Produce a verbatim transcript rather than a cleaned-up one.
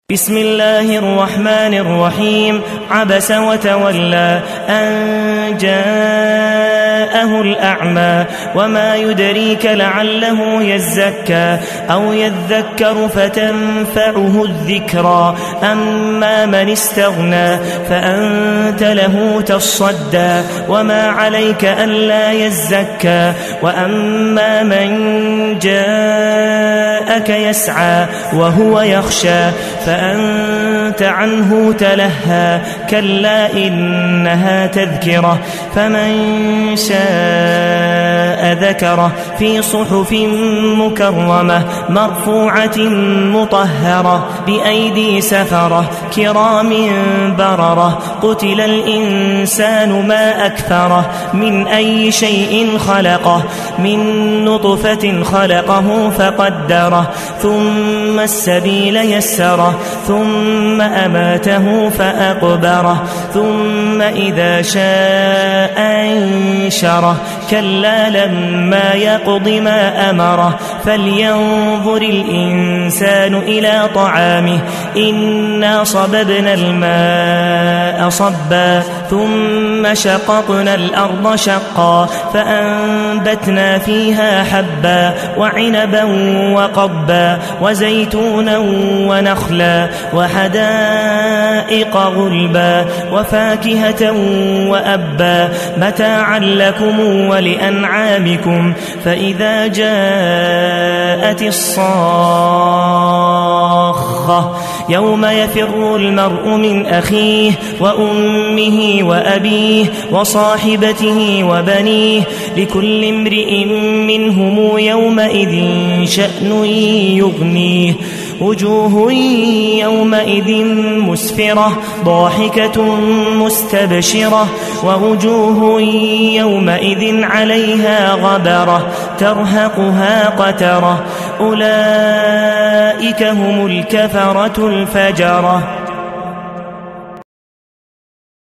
بسم الله الرحمن الرحيم. عبس وتولى أن جاءه الأعمى وما يدريك لعله يزكى أو يذكر فتنفعه الذكرى أما من استغنى فأنت له تصدى وما عليك ألا يزكى وأما من جاءك يسعى وهو يخشى فأنت عنه تلهى كلا إنها تذكرة فمن شاء ذكره في صحف مكرمة مرفوعة مطهرة بأيدي سفرة كرام بررة قتل الإنسان ما أكثره من أي شيء خلقه من نطفة خلقه فقدره ثم السبيل يسره ثم أماته فأقبره ثم إذا شاء أنشره كلا لما يقض ما أمره فلينظر الإنسان إلى طعامه إنا صببنا الماء صبا ثم شققنا الأرض شقا فأنبتنا فيها حبا وعنبا وقبا وزيتونا ونخلا وحدائق غلبا وفاكهة وأبا متاعا لكم ولأنعامكم فإذا جاءت الصاخة يوم يفر المرء من أخيه وأمه وأبيه وصاحبته وبنيه لكل امرئ منهم يومئذ شأن يغنيه وجوه يومئذ مسفرة ضاحكة مستبشرة ووجوه يومئذ عليها غبرة ترهقها قترة أولئك هم الكفرة الفجرة.